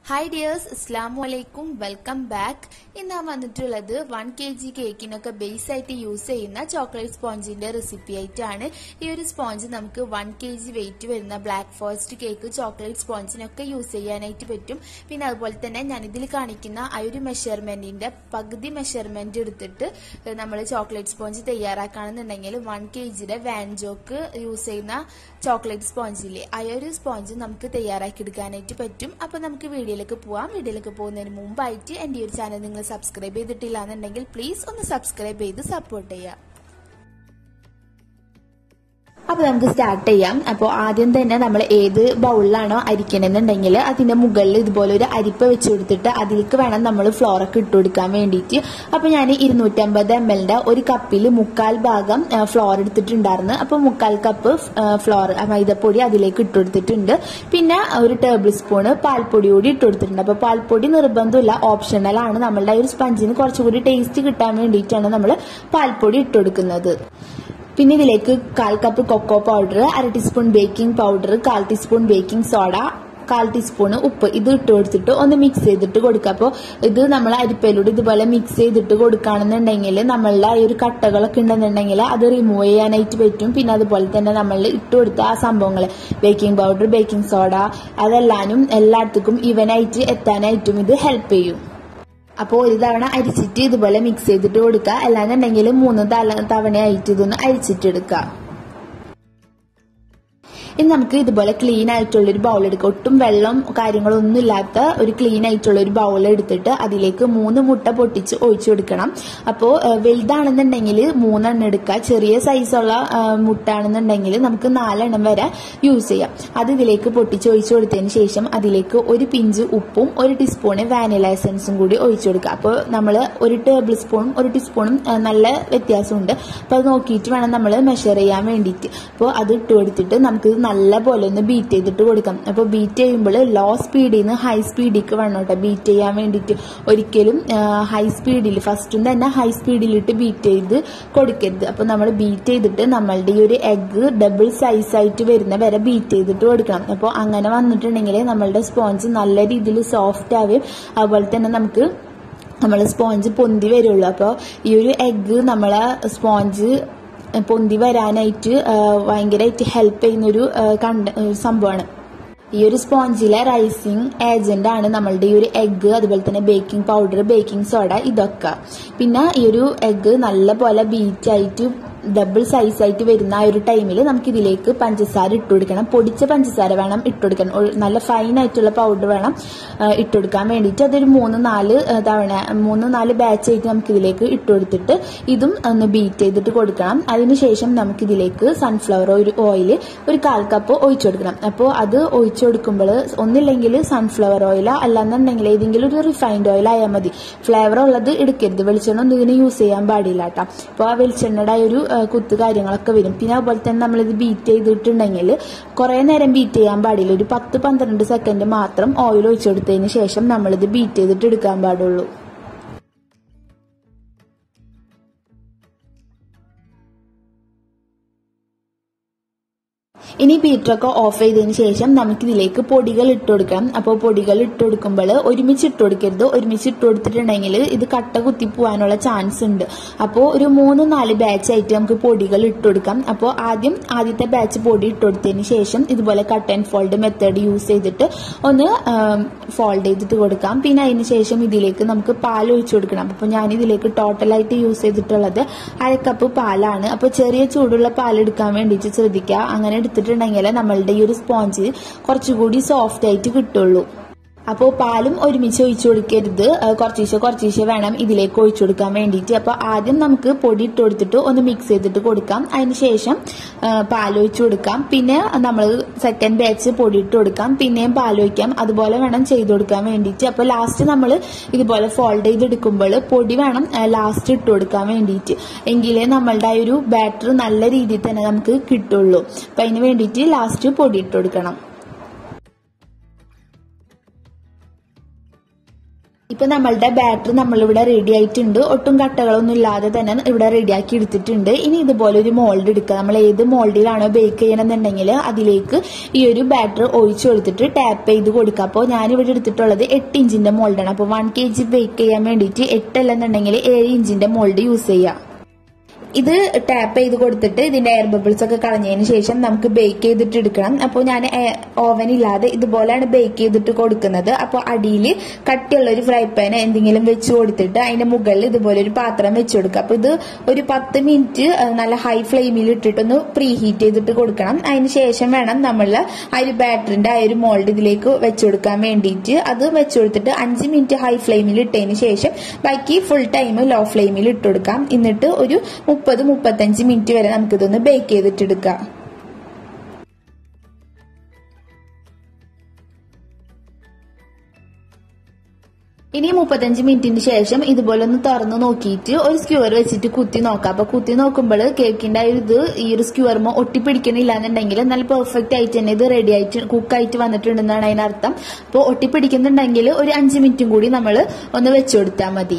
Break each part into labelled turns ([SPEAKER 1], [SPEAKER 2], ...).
[SPEAKER 1] Hi dears, Assalamu alaikum, welcome back. ഇന്ന് വന്നിട്ടുള്ളത് 1 kg കേക്കിനൊക്കെ ബേസ് ആയിട്ട് യൂസ് ചെയ്യുന്ന ചോക്ലേറ്റ് സ്പോഞ്ചിന്റെ റെസിപ്പി ആയിട്ടാണ്. ഈ ഒരു സ്പോഞ്ച് നമുക്ക് 1 kg വെയിറ്റ് വരുന്ന ബ്ലാക്ക് ഫോറസ്റ്റ് കേക്ക് ചോക്ലേറ്റ് സ്പോഞ്ചിനൊക്കെ യൂസ് ചെയ്യാനായിട്ട് പറ്റും. പിന്നെ അതുപോലെ തന്നെ ഞാൻ ഇതിൽ കാണിക്കുന്ന ആ ഒരു മെഷർമെന്റിന്റെ പകുതി മെഷർമെന്റ് എടുത്തിട്ട് നമ്മൾ ചോക്ലേറ്റ് സ്പോഞ്ച് തയ്യാറാക്കുകയാണെന്നുണ്ടെങ്കിൽ 1 kgയുടെ വാൻജോക്ക് യൂസ് ചെയ്യുന്ന ചോക്ലേറ്റ് സ്പോഞ്ചില്ലേ ആ ഒരു സ്പോഞ്ച് നമുക്ക് തയ്യാറാക്കി എടുക്കാനായിട്ട് പറ്റും. അപ്പൊ നമുക്ക് വീഡിയോയിലേക്ക് പോവാം. വീഡിയോയിലേക്ക് പോകുന്നതിന് മുമ്പായിട്ട് എന്റെ ഈ ഒരു ചാനൽ നിങ്ങൾ സബ്സ്ക്രൈബ് ചെയ്തിട്ടില്ല എന്നുണ്ടെങ്കിൽ പ്ലീസ് ഒന്ന് സബ്സ്ക്രൈബ് ചെയ്ത് സപ്പോർട്ട് ചെയ്യാം. അപ്പൊ നമുക്ക് സ്റ്റാർട്ട് ചെയ്യാം. അപ്പോൾ ആദ്യം തന്നെ നമ്മൾ ഏത് ബൗളിലാണോ അരിക്കണമെന്നുണ്ടെങ്കിൽ അതിന്റെ മുകളിൽ ഇതുപോലെ ഒരു അരിപ്പ വെച്ച് കൊടുത്തിട്ട് അതിലേക്ക് വേണം നമ്മൾ ഫ്ലോർ ഒക്കെ ഇട്ട് കൊടുക്കാൻ വേണ്ടിയിട്ട്. അപ്പൊ ഞാൻ 250 ml ഒരു കപ്പിൽ 1/4 ഭാഗം ഫ്ലോർ എടുത്തിട്ടുണ്ടായിരുന്നു. അപ്പൊ 1/4 കപ്പ് ഫ്ലോർ മൈദപ്പൊടി അതിലേക്ക് ഇട്ട് കൊടുത്തിട്ടുണ്ട്. പിന്നെ ഒരു ടേബിൾ സ്പൂണ് പാൽപ്പൊടി കൂടി ഇട്ട് കൊടുത്തിട്ടുണ്ട്. അപ്പൊ പാൽപ്പൊടി നിർബന്ധമില്ല, ഓപ്ഷണൽ ആണ്. നമ്മളുടെ ഒരു സ്പഞ്ചിന് കുറച്ചുകൂടി ടേസ്റ്റ് കിട്ടാൻ വേണ്ടിയിട്ടാണ് നമ്മൾ പാൽപ്പൊടി ഇട്ട് കൊടുക്കുന്നത്. പിന്നെ ഇതിലേക്ക് 1/4 cup cocoa powder, 1/2 teaspoon baking powder, 1/4 teaspoon baking soda, 1/4 teaspoon ഉപ്പ് ഇത് ഇട്ട് കൊടുത്തിട്ട് ഒന്ന് മിക്സ് ചെയ്തിട്ട് കൊടുക്കുക. അപ്പോൾ ഇത് നമ്മൾ അരിപ്പയിലൂടെ ഇതുപോലെ മിക്സ് ചെയ്തിട്ട് കൊടുക്കുകയാണെന്നുണ്ടെങ്കിൽ നമ്മളുടെ ഈ ഒരു കട്ടകളൊക്കെ ഉണ്ടെന്നുണ്ടെങ്കിൽ അത് റിമൂവ് ചെയ്യാനായിട്ട് പറ്റും. പിന്നെ അതുപോലെ തന്നെ നമ്മൾ ഇട്ട് കൊടുത്ത ആ സംഭവങ്ങൾ ബേക്കിംഗ് പൗഡർ, ബേക്കിംഗ് സോഡ അതെല്ലാനും എല്ലായിടത്തേക്കും ഇവനായിട്ട് എത്താനായിട്ടും ഇത് ഹെൽപ്പ് ചെയ്യും. അപ്പോൾ ഒരു തവണ അരിച്ചിട്ട് ഇതുപോലെ മിക്സ് ചെയ്തിട്ട് കൊടുക്കുക. അല്ലാന്നുണ്ടെങ്കിൽ 3 തവണയായിട്ട് ഇതൊന്ന് അരിച്ചിട്ടെടുക്കുക. ഇനി നമുക്ക് ഇതുപോലെ ക്ലീൻ ആയിട്ടുള്ളൊരു ബൗൾ എടുക്കുക. ഒട്ടും വെള്ളം കാര്യങ്ങളൊന്നും ഇല്ലാത്ത ഒരു ക്ലീൻ ആയിട്ടുള്ള ഒരു ബൗൾ എടുത്തിട്ട് അതിലേക്ക് 3 മുട്ട പൊട്ടിച്ച് ഒഴിച്ചു കൊടുക്കണം. അപ്പോൾ വലുതാണെന്നുണ്ടെങ്കിൽ 3 എണ്ണം എടുക്കുക. ചെറിയ സൈസുള്ള മുട്ട ആണെന്നുണ്ടെങ്കിൽ നമുക്ക് 4 എണ്ണം വരെ യൂസ് ചെയ്യാം. അത് ഇതിലേക്ക് പൊട്ടിച്ച് ഒഴിച്ചു കൊടുത്തതിന് ശേഷം അതിലേക്ക് ഒരു പിഞ്ച് ഉപ്പും 1 ടീസ്പൂണ് വാനില എസൻസും കൂടി ഒഴിച്ചു കൊടുക്കുക. അപ്പോൾ നമ്മൾ 1 ടേബിൾ സ്പൂണും 1 ടീസ്പൂണും നല്ല വ്യത്യാസമുണ്ട്. അപ്പോൾ അത് നോക്കിയിട്ട് വേണം നമ്മൾ മെഷർ ചെയ്യാൻ വേണ്ടിയിട്ട്. അപ്പോൾ അത് ഇട്ട് കൊടുത്തിട്ട് നമുക്ക് നല്ല പോലെ ഒന്ന് ബീറ്റ് ചെയ്തിട്ട് കൊടുക്കാം. അപ്പോൾ ബീറ്റ് ചെയ്യുമ്പോൾ ലോ സ്പീഡിൽ നിന്ന് ഹൈ സ്പീഡിലേക്ക് വേണം കേട്ടോ ബീറ്റ് ചെയ്യാൻ വേണ്ടിയിട്ട്. ഒരിക്കലും ഹൈ സ്പീഡിൽ ഫസ്റ്റും തന്നെ ഹൈ സ്പീഡിലിട്ട് ബീറ്റ് ചെയ്ത് കൊടുക്കരുത്. അപ്പോൾ നമ്മൾ ബീറ്റ് ചെയ്തിട്ട് നമ്മളുടെ ഈ ഒരു എഗ്ഗ് ഡബിൾ സൈസ് ആയിട്ട് വരുന്ന വരെ ബീറ്റ് ചെയ്തിട്ട് കൊടുക്കണം. അപ്പോൾ അങ്ങനെ വന്നിട്ടുണ്ടെങ്കിൽ നമ്മളുടെ സ്പോഞ്ച് നല്ല രീതിയിൽ സോഫ്റ്റ് ആവുകയും അതുപോലെ തന്നെ നമ്മൾ സ്പോഞ്ച് പൊന്തി വരുള്ളൂ. അപ്പോൾ ഈ ഒരു എഗ്ഗ് നമ്മളെ സ്പോഞ്ച് പൊന്തി വരാനായിട്ട് ഭയങ്കരമായിട്ട് ഹെൽപ്പ് ചെയ്യുന്നൊരു സംഭവമാണ്. ഈ ഒരു സ്പോഞ്ചിലെ റൈസിങ് ഏജന്റ് ആണ് നമ്മളുടെ ഈ ഒരു എഗ്ഗ്, അതുപോലെ തന്നെ ബേക്കിംഗ് പൗഡർ, ബേക്കിംഗ് സോഡ ഇതൊക്കെ. പിന്നെ ഈ ഒരു എഗ്ഗ് നല്ല പോലെ ബീറ്റ് ആയിട്ട് ഡബിൾ സൈസ് ആയിട്ട് വരുന്ന ആ ഒരു ടൈമിൽ നമുക്ക് ഇതിലേക്ക് പഞ്ചസാര ഇട്ട് കൊടുക്കണം. പൊടിച്ച പഞ്ചസാര വേണം ഇട്ട് കൊടുക്കണം. നല്ല ഫൈൻ ആയിട്ടുള്ള പൗഡർ വേണം ഇട്ട് കൊടുക്കാൻ വേണ്ടിയിട്ട്. അതൊരു 3-4 ബാച്ച് ആയിട്ട് നമുക്ക് ഇതിലേക്ക് ഇട്ട് കൊടുത്തിട്ട് ഇതും ഒന്ന് ബീറ്റ് ചെയ്തിട്ട് കൊടുക്കണം. അതിനുശേഷം നമുക്ക് ഇതിലേക്ക് സൺഫ്ലവർ ഓയിൽ ഒരു 1/4 കപ്പ് ഒഴിച്ചു കൊടുക്കണം. അപ്പോൾ അത് ഒഴിച്ചു കൊടുക്കുമ്പോൾ ഒന്നില്ലെങ്കിൽ സൺഫ്ലവർ ഓയിൽ അല്ലാന്നുണ്ടെങ്കിൽ ഏതെങ്കിലും ഒരു റിഫൈൻഡ് ഓയിൽ ആയാൽ മതി. ഫ്ലേവർ ഉള്ളത് എടുക്കരുത്. വെളിച്ചെണ്ണ ഒന്നും ഇതിന് യൂസ് ചെയ്യാൻ പാടില്ല കേട്ടോ. അപ്പോൾ ആ വെളിച്ചെണ്ണയുടെ ഒരു കുത്ത് കാര്യങ്ങളൊക്കെ വരും. പിന്നെ അതുപോലെ തന്നെ നമ്മളിത് ബീറ്റ് ചെയ്തിട്ടുണ്ടെങ്കിൽ കുറെ നേരം ബീറ്റ് ചെയ്യാൻ പാടില്ല. ഒരു 10-12 സെക്കൻഡ് മാത്രം ഓയിൽ ഒഴിച്ചു കൊടുത്തതിന് ശേഷം നമ്മളിത് ബീറ്റ് ചെയ്തിട്ട് എടുക്കാൻ പാടുള്ളൂ. ഇനി ബീറ്ററൊക്കെ ഓഫ് ചെയ്തതിന് ശേഷം നമുക്കിതിലേക്ക് പൊടികൾ ഇട്ട് കൊടുക്കണം. അപ്പോൾ പൊടികൾ ഇട്ട് കൊടുക്കുമ്പോൾ ഒരുമിച്ച് ഇട്ട് കൊടുക്കരുത്. ഒരുമിച്ച് ഇട്ട് കൊടുത്തിട്ടുണ്ടെങ്കിൽ ഇത് കട്ട കുത്തി പോകാനുള്ള ചാൻസ് ഉണ്ട്. അപ്പോൾ ഒരു 3-4 ബാച്ച് ആയിട്ട് നമുക്ക് പൊടികൾ ഇട്ട് കൊടുക്കാം. അപ്പോൾ ആദ്യത്തെ ബാച്ച് പൊടി ഇട്ട് കൊടുത്തതിന് ശേഷം ഇതുപോലെ cut and fold method use ചെയ്തിട്ട് ഒന്ന് ഫോൾഡ് ചെയ്തിട്ട് കൊടുക്കാം. പിന്നെ അതിന് ശേഷം ഇതിലേക്ക് നമുക്ക് പാൽ ഒഴിച്ചു കൊടുക്കണം. അപ്പോൾ ഞാൻ ഇതിലേക്ക് ടോട്ടലായിട്ട് യൂസ് ചെയ്തിട്ടുള്ളത് 1/2 കപ്പ് പാലാണ്. അപ്പോൾ ചെറിയ ചൂടുള്ള പാൽ എടുക്കാൻ വേണ്ടിയിട്ട് ശ്രദ്ധിക്കുക. അങ്ങനെ എടുത്തിട്ടുണ്ടെങ്കിൽ നമ്മളുടെ ഈ ഒരു സ്പോഞ്ച് കുറച്ചുകൂടി സോഫ്റ്റ് ആയിട്ട് കിട്ടുള്ളൂ. അപ്പോൾ പാലും ഒരുമിച്ച് ഒഴിച്ചു കൊടുക്കരുത്. കുറച്ചീശെ വേണം ഇതിലേക്ക് ഒഴിച്ചു കൊടുക്കാൻ വേണ്ടിയിട്ട്. അപ്പോൾ ആദ്യം നമുക്ക് പൊടി ഇട്ട് കൊടുത്തിട്ട് ഒന്ന് മിക്സ് ചെയ്തിട്ട് കൊടുക്കാം. അതിനുശേഷം പാലൊഴിച്ചു കൊടുക്കാം. പിന്നെ നമ്മൾ സെക്കൻഡ് ബാച്ച് പൊടി ഇട്ട് കൊടുക്കാം. പിന്നെയും പാലൊഴിക്കാം. അതുപോലെ വേണം ചെയ്ത് കൊടുക്കാൻ വേണ്ടിയിട്ട്. അപ്പോൾ ലാസ്റ്റ് നമ്മൾ ഇതുപോലെ ഫോൾഡ് ചെയ്തെടുക്കുമ്പോൾ പൊടി വേണം ലാസ്റ്റ് ഇട്ട് കൊടുക്കാൻ വേണ്ടിയിട്ട്. എങ്കിലേ നമ്മളുടെ ആ ഒരു ബാറ്റർ നല്ല രീതിയിൽ തന്നെ നമുക്ക് കിട്ടുള്ളൂ. അപ്പം അതിന് വേണ്ടിയിട്ട് ലാസ്റ്റ് പൊടി ഇട്ട് കൊടുക്കണം. ഇപ്പൊ നമ്മളുടെ ബാറ്റർ നമ്മളിവിടെ റെഡി ആയിട്ടുണ്ട്. ഒട്ടും കട്ടകളൊന്നും ഇല്ലാതെ തന്നെ ഇവിടെ റെഡിയാക്കി എടുത്തിട്ടുണ്ട്. ഇനി ഇതുപോലെ ഒരു മോൾഡ് എടുക്കുക. നമ്മൾ ഏത് മോൾഡിലാണോ ബേക്ക് ചെയ്യണമെന്നുണ്ടെങ്കിൽ അതിലേക്ക് ഈ ഒരു ബാറ്റർ ഒഴിച്ചു കൊടുത്തിട്ട് ടാപ്പ് ചെയ്ത് കൊടുക്കുക. അപ്പോൾ ഞാനിവിടെ എടുത്തിട്ടുള്ളത് 8 ഇഞ്ചിന്റെ മോൾഡാണ്. അപ്പോൾ 1 kg ബേക്ക് ചെയ്യാൻ വേണ്ടിയിട്ട് 8 അല്ലെന്നുണ്ടെങ്കിൽ 7 ഇഞ്ചിന്റെ മോൾഡ് യൂസ് ചെയ്യാം. ഇത് ടാപ്പ് ചെയ്ത് കൊടുത്തിട്ട് ഇതിന്റെ എയർ ബബിൾസ് ഒക്കെ കളഞ്ഞതിന് ശേഷം നമുക്ക് ബേക്ക് ചെയ്തിട്ട് എടുക്കണം. അപ്പോൾ ഞാൻ ഓവൻ ഇല്ലാതെ ഇതുപോലെയാണ് ബേക്ക് ചെയ്തിട്ട് കൊടുക്കുന്നത്. അപ്പോൾ അടിയിൽ കട്ടിയുള്ള ഒരു ഫ്രൈ പാൻ എന്തെങ്കിലും വെച്ച് കൊടുത്തിട്ട് അതിന്റെ മുകളിൽ ഇതുപോലെ ഒരു പാത്രം വെച്ച് കൊടുക്കുക. അപ്പോൾ ഇത് ഒരു 10 മിനിറ്റ് നല്ല ഹൈ ഫ്ലെയിമിൽ ഇട്ടിട്ടൊന്ന് പ്രീ ഹീറ്റ് ചെയ്തിട്ട് കൊടുക്കണം. അതിന് ശേഷം വേണം നമ്മൾ ആ ഒരു ബാറ്ററിന്റെ ആ ഒരു മോൾഡ് ഇതിലേക്ക് വെച്ച് കൊടുക്കാൻ വേണ്ടിയിട്ട്. അത് വെച്ച് കൊടുത്തിട്ട് 5 മിനിറ്റ് ഹൈ ഫ്ലെയിമിൽ ഇട്ടതിന് ശേഷം ബാക്കി ഫുൾ ടൈം ലോ ഫ്ലെയിമിൽ ഇട്ട് കൊടുക്കാം. എന്നിട്ട് ഒരു 30-35 മിനിറ്റ് വരെ നമുക്കിതൊന്ന് ബേക്ക് ചെയ്തിട്ടെടുക്കാം. ഇനി 35 മിനിറ്റിന് ശേഷം ഇതുപോലെ ഒന്ന് തുറന്ന് നോക്കിയിട്ട് ഒരു സ്ക്യൂർ വെച്ചിട്ട് കുത്തി നോക്കാം. അപ്പൊ കുത്തി നോക്കുമ്പോൾ കേക്കിന്റെ ഇത് ഈ ഒരു സ്ക്യൂർമോ ഒട്ടിപ്പിടിക്കണില്ല എന്നുണ്ടെങ്കിൽ നല്ല പെർഫെക്റ്റ് ആയിട്ട് തന്നെ ഇത് റെഡി ആയിട്ട് കുക്കായിട്ട് വന്നിട്ടുണ്ടെന്നാണ് അതിനർത്ഥം. അപ്പോൾ ഒട്ടിപ്പിടിക്കുന്നുണ്ടെങ്കിൽ ഒരു 5 മിനിറ്റും കൂടി നമ്മൾ ഒന്ന് വെച്ചു കൊടുത്താൽ മതി.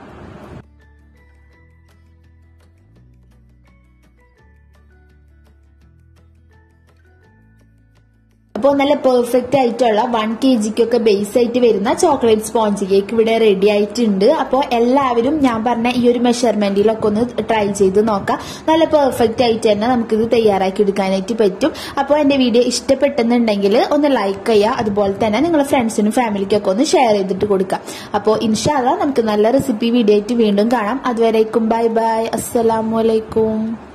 [SPEAKER 1] അപ്പോൾ നല്ല പെർഫെക്റ്റ് ആയിട്ടുള്ള 1 kg ബേസ് ആയിട്ട് വരുന്ന ചോക്ലേറ്റ് സ്പോഞ്ച് കേക്ക് ഇവിടെ റെഡി ആയിട്ടുണ്ട്. അപ്പോൾ എല്ലാവരും ഞാൻ പറഞ്ഞ ഈ ഒരു മെഷർമെന്റിലൊക്കെ ഒന്ന് ട്രൈ ചെയ്ത് നോക്കാം. നല്ല പെർഫെക്റ്റ് ആയിട്ട് തന്നെ നമുക്കിത് തയ്യാറാക്കി എടുക്കാനായിട്ട് പറ്റും. അപ്പോൾ എന്റെ വീഡിയോ ഇഷ്ടപ്പെട്ടെന്നുണ്ടെങ്കിൽ ഒന്ന് ലൈക്ക് ചെയ്യുക. അതുപോലെ തന്നെ നിങ്ങളുടെ ഫ്രണ്ട്സിനും ഫാമിലിക്കൊക്കെ ഒന്ന് ഷെയർ ചെയ്തിട്ട് കൊടുക്കാം. അപ്പോൾ ഇൻഷാ അല്ലാഹ് നമുക്ക് നല്ല റെസിപ്പി വീഡിയോ ആയിട്ട് വീണ്ടും കാണാം. അതുവരേക്കും ബൈ ബൈ. അസ്സലാമു അലൈക്കും.